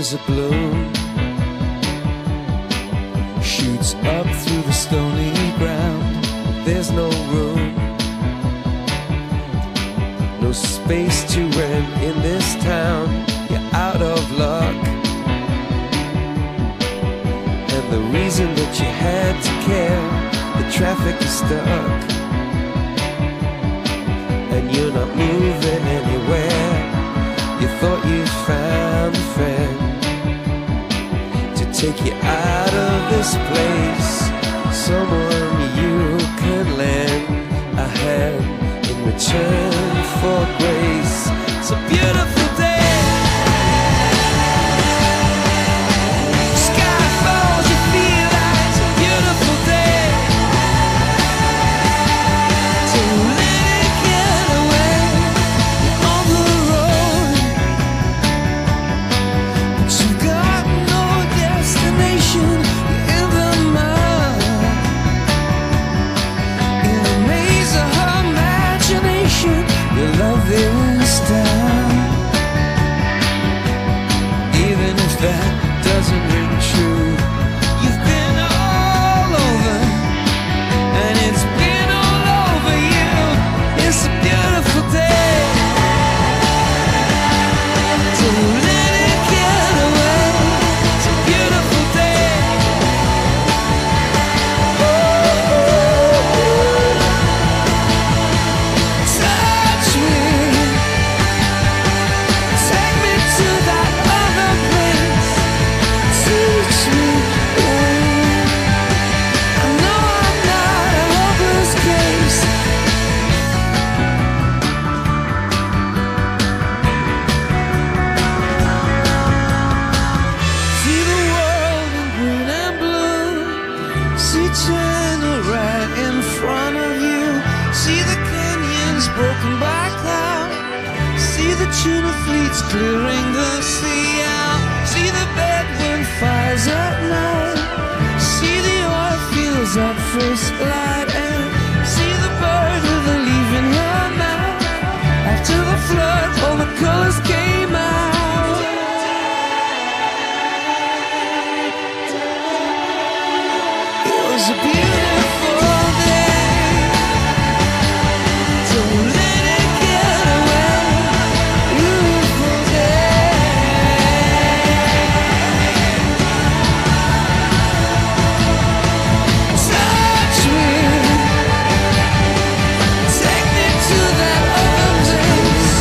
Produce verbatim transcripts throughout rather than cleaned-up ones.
as a bloom shoots up through the stony ground. There's no room, no space to rent in this town. You're out of luck, and the reason that you had to care, the traffic is stuck, and you're not moving anywhere. You thought you'd found a friend to take you out of this place, someone you can lend a hand in return for grace. It's a beautiful day. Sky falls, you feel like it's a beautiful day. So let it get away on the road, but you've got no destination. You're in the mud, in a maze of her imagination. Your love is down, even if that doesn't ring true. You've been all over, and it's been all over you. It's a beautiful day. So let it get away. It's a beautiful day. Touch me, take me to that other place. Teach me, I know I'm not a hopeless case. See the world in green and blue. See China right in front of you. See the canyons broken by cloud. See the tuna fleets clearing the sea out. See the bedroom fires at night. See the oil fields at first light. And see the bird with a leaf in her mouth. After the flood, all the colors came out. It was a beautiful day. So let it get away. Beautiful day. Touch me, take me to that other place.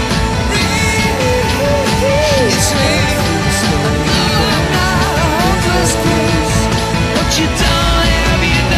Release me. I know I'm not a hopeless case. What you done, have you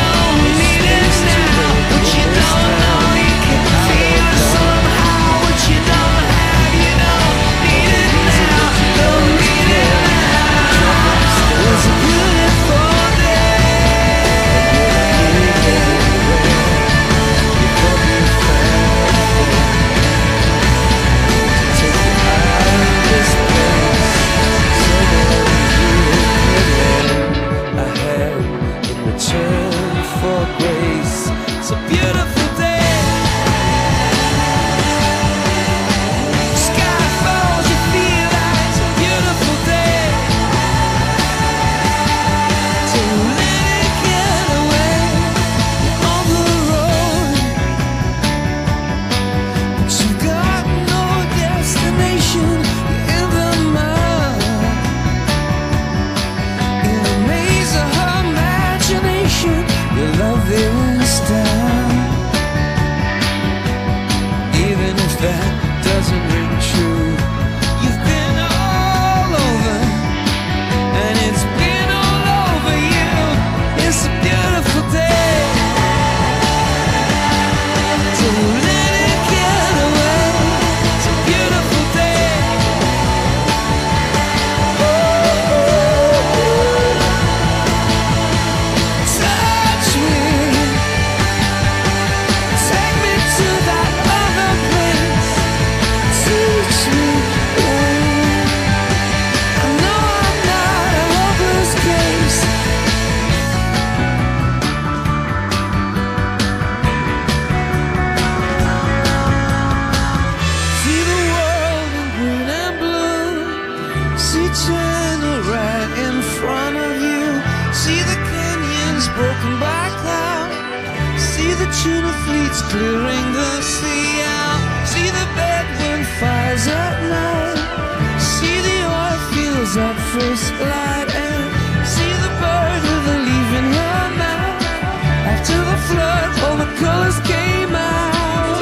tuna fleets clearing the sea out. See the bedouin fires at night. See the oil fields at first light. And see the bird with a leaf in her mouth. After the flood, all the colors came out.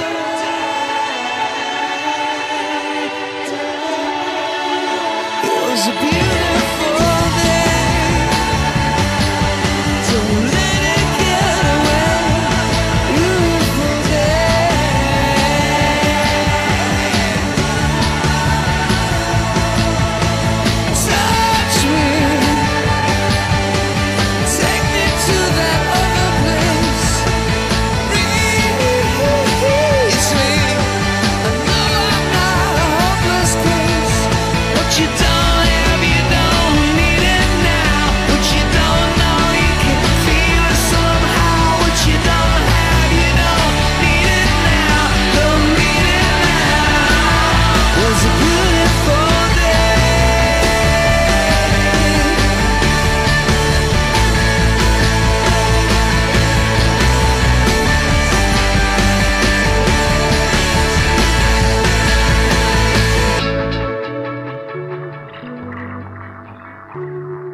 It was a beautiful day. Don't let it get away. Beautiful day. Touch me. Take me to that other place. Release me. I know I'm not a hopeless case. What you don't have, you don't need it now. What you don't know, you can feel it somehow. What you don't have, you don't need it now. Don't need it now. Was a beautiful day. Thank you.